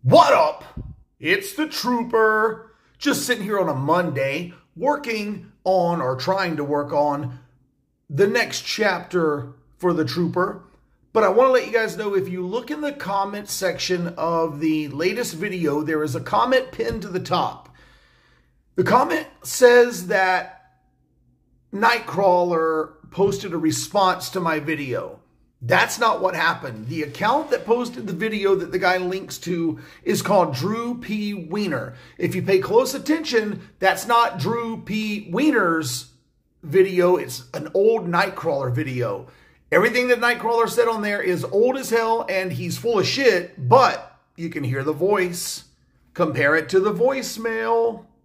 What up? It's the Trooper. Just sitting here on a Monday working on or trying to work on the next chapter for the Trooper. But I want to let you guys know, if you look in the comment section of the latest video, there is a comment pinned to the top. The comment says that Nightcrawler posted a response to my video. That's not what happened. The account that posted the video that the guy links to is called Drew P. Wiener. If you pay close attention, that's not Drew P. Wiener's video. It's an old Nightcrawler video. Everything that Nightcrawler said on there is old as hell and he's full of shit, but you can hear the voice. Compare it to the voicemail.